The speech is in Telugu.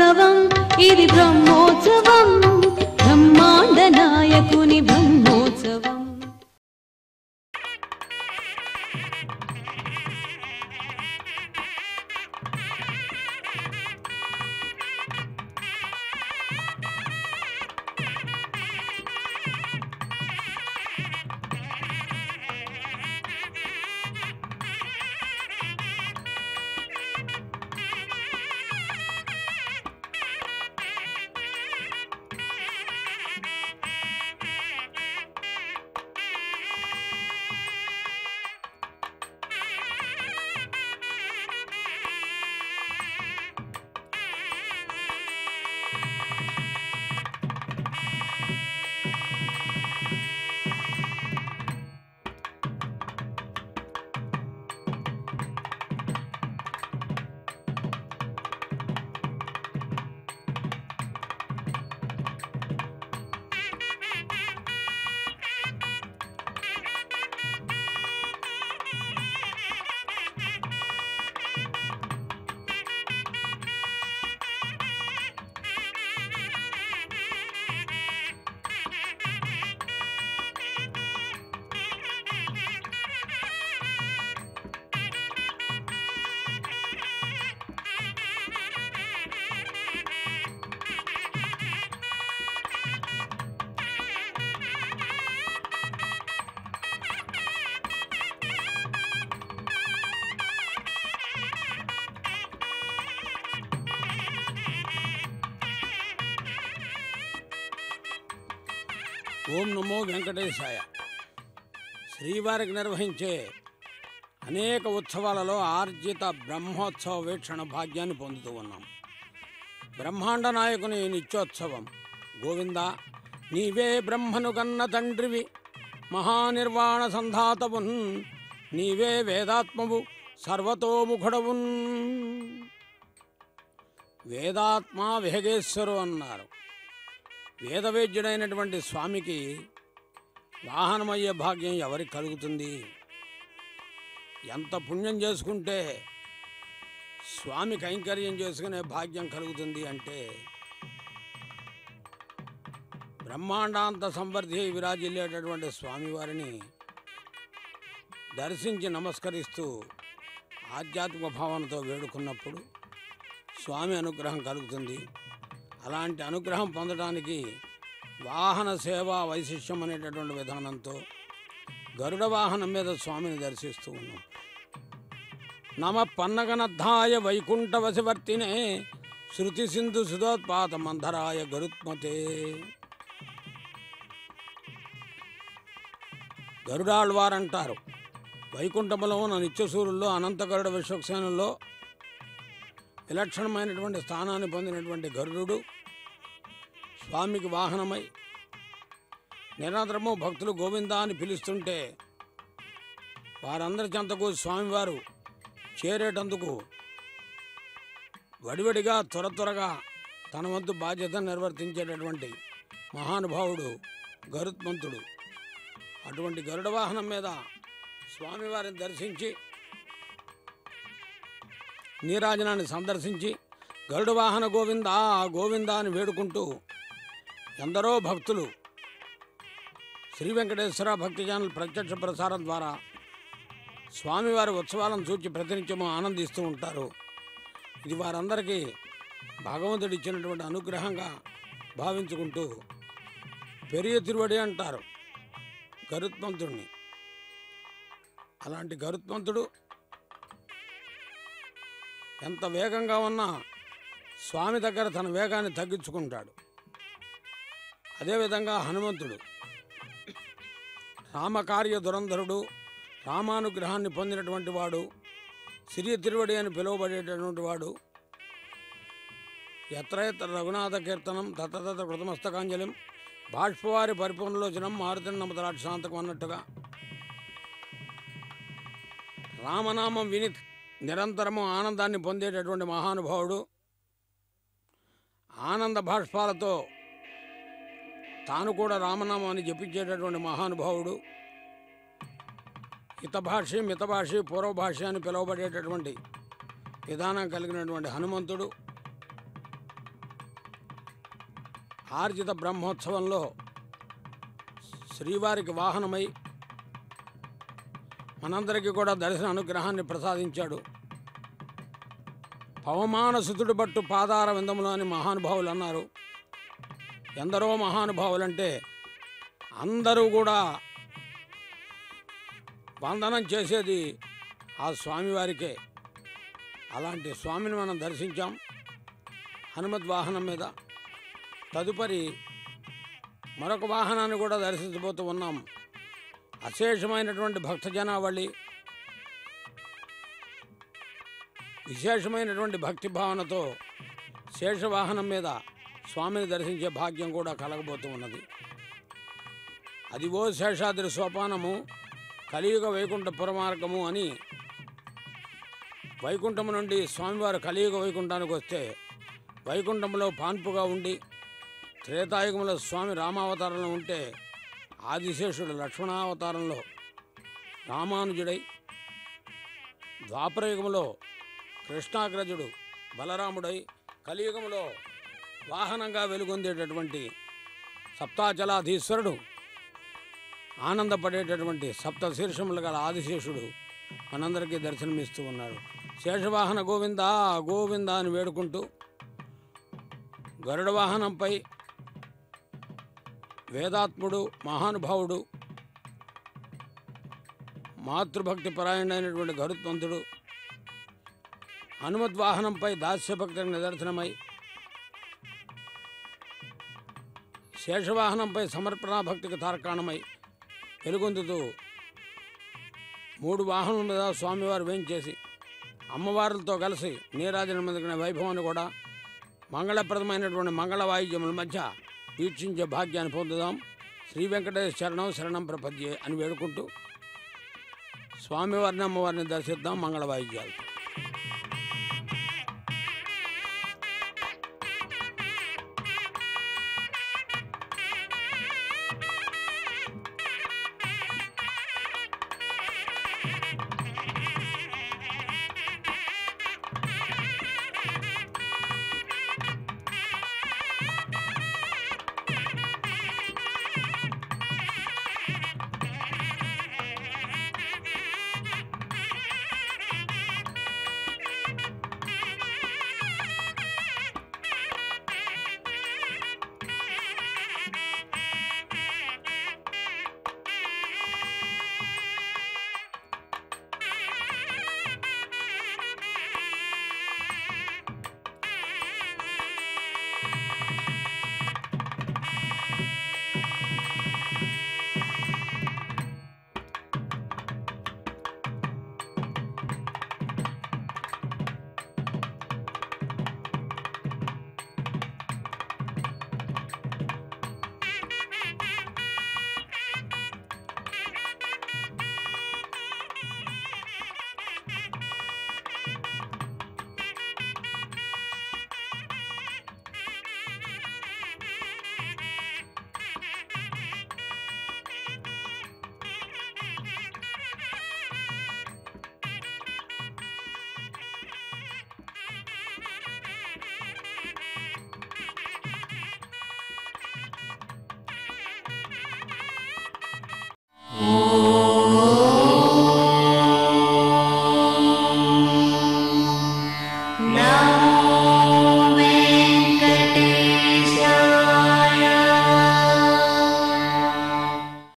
బ్రహ్మోత్సవం ఇది బ్రహ్మోత్సవం బ్రహ్మాండ నాయకుని బ్రహ్మోత్సవం. ఓం నమో వెంకటేశాయ. శ్రీవారికి నిర్వహించే అనేక ఉత్సవాలలో ఆర్జిత బ్రహ్మోత్సవ వీక్షణ భాగ్యాన్ని పొందుతూ ఉన్నాం. బ్రహ్మాండ నాయకుని నిత్యోత్సవం. గోవింద నీవే బ్రహ్మను కన్న తండ్రివి, మహానిర్వాణ సంధాతవున్, నీవే వేదాత్మవు సర్వతోముఖుడవున్. వేదాత్మ విహగేశ్వరు అన్నారు. వేదవేద్యుడైనటువంటి స్వామికి వాహనమయ్యే భాగ్యం ఎవరికి కలుగుతుంది? ఎంత పుణ్యం చేసుకుంటే స్వామి కైంకర్యం చేసుకునే భాగ్యం కలుగుతుంది అంటే, బ్రహ్మాండాంత సంవర్ధి విరాజిల్లేటటువంటి స్వామివారిని దర్శించి నమస్కరిస్తూ ఆధ్యాత్మిక భావనతో వేడుకున్నప్పుడు స్వామి అనుగ్రహం కలుగుతుంది. అలాంటి అనుగ్రహం పొందడానికి వాహన సేవా వైశిష్యం అనేటటువంటి విధానంతో గరుడ వాహనం మీద స్వామిని దర్శిస్తూ ఉన్నాం. నమ పన్నగనద్ధాయ వైకుంఠవశవర్తినే శృతి సింధు సుధోత్పాత మంధరాయ గరుత్మతే. గరుడాళ్వారంటారు, వైకుంఠములో ఉన్న నిత్యసూరుల్లో అనంత గరుడ విశ్వక్సేనుల్లో విలక్షణమైనటువంటి స్థానాన్ని పొందినటువంటి గరుడు స్వామికి వాహనమై నిరంతరము భక్తులు గోవిందా అని పిలుస్తుంటే వారందరి చెంతకు స్వామివారు చేరేటందుకు వడివడిగా త్వరగా తన వంతు బాధ్యత నిర్వర్తించేటటువంటి మహానుభావుడు గరుత్మంతుడు. అటువంటి గరుడ వాహనం మీద స్వామివారిని దర్శించి నీరాజనాన్ని సందర్శించి గరుడ వాహన గోవిందా గోవిందా అని వేడుకుంటూ ఎందరో భక్తులు శ్రీ వెంకటేశ్వర భక్తి ఛానల్ ప్రత్యక్ష ప్రసారం ద్వారా స్వామివారి ఉత్సవాలను చూచి ప్రతినిత్యము ఆనందిస్తూ ఉంటారు. ఇది వారందరికీ భగవంతుడు ఇచ్చినటువంటి అనుగ్రహంగా భావించుకుంటూ పెరియ తిరువడి అంటారు గరుత్మంతుడిని. అలాంటి గరుత్మంతుడు ఎంత వేగంగా ఉన్నా స్వామి దగ్గర తన వేగాన్ని తగ్గించుకుంటాడు. అదేవిధంగా హనుమంతుడు రామకార్య దురంధరుడు, రామానుగ్రహాన్ని పొందినటువంటి వాడు, సిరియ తిరువడి అని పిలువబడేటటువంటి వాడు. ఎత్ర ఎత్ర రఘునాథ కీర్తనం తత్ర కృతమస్తకాంజలిం బాష్పవారి పరిపూర్ణలోచనం మారుతిని నమతరాక్ష శాంతకం అన్నట్టుగా రామనామం విని నిరంతరము ఆనందాన్ని పొందేటటువంటి మహానుభావుడు. ఆనంద బాష్పాలతో తాను కూడా రామనామాన్ని జపించేటటువంటి మహానుభావుడు. హితభాషి మితభాషి పూర్వభాషి అని పిలువబడేటటువంటి విధానం కలిగినటువంటి హనుమంతుడు ఆర్జిత బ్రహ్మోత్సవంలో శ్రీవారికి వాహనమై మనందరికీ కూడా దర్శన అనుగ్రహాన్ని ప్రసాదించాడు. పవమానసుతుడు బట్టు పాదార విందములు అని మహానుభావులు అన్నారు. ఎందరో మహానుభావులంటే అందరూ కూడా వందనం చేసేది ఆ స్వామివారికే. అలాంటి స్వామిని మనం దర్శించాం హనుమద్ వాహనం మీద. తదుపరి మరొక వాహనాన్ని కూడా దర్శించబోతూ ఉన్నాం. అశేషమైనటువంటి భక్తజనావళి, విశేషమైనటువంటి భక్తి భావనతో శేషవాహనం మీద స్వామిని దర్శించే భాగ్యం కూడా కలగబోతూ ఉన్నది. అదివో శేషాద్రి సోపానము కలియుగ వైకుంఠ పురమార్గము అని వైకుంఠము నుండి స్వామివారు కలియుగ వైకుంఠానికి వస్తే వైకుంఠంలో పాన్పుగా ఉండి, త్రేతాయుగంలో స్వామి రామావతారంలో ఉంటే ఆదిశేషుడు లక్ష్మణావతారంలో రామానుజుడై, ద్వాపరయుగంలో కృష్ణాగ్రజుడు బలరాముడై, కలియుగంలో వాహనంగా వెలుగొందేటటువంటి సప్తాచలాధీశ్వరుడు, ఆనందపడేటటువంటి సప్త శీర్షములు గల ఆదిశేషుడు మనందరికీ దర్శనమిస్తూ ఉన్నాడు. శేషవాహన గోవింద గోవింద అని వేడుకుంటూ గరుడ వాహనంపై వేదాత్ముడు, మహానుభావుడు, మాతృభక్తి పరాయణుడైనటువంటి గరుత్మంతుడు హనుమద్వాహనంపై దాస్యభక్తికి నిదర్శనమై, శేషవాహనంపై సమర్పణా భక్తికి తార్కాణమై వెలుగొందుతూ 3 వాహనం మీద స్వామివారు వేయించేసి అమ్మవారులతో కలిసి నీరాజనమందుకునే వైభవాన్ని కూడా మంగళప్రదమైనటువంటి మంగళ వాయిద్యముల మధ్య వీక్షించే భాగ్యాన్ని పొందుదాం. శ్రీ వెంకటేశ్వర శరణం శరణం ప్రపద్యే అని వేడుకుంటూ స్వామివారిని అమ్మవారిని దర్శిద్దాం మంగళ వాయిద్యాలు.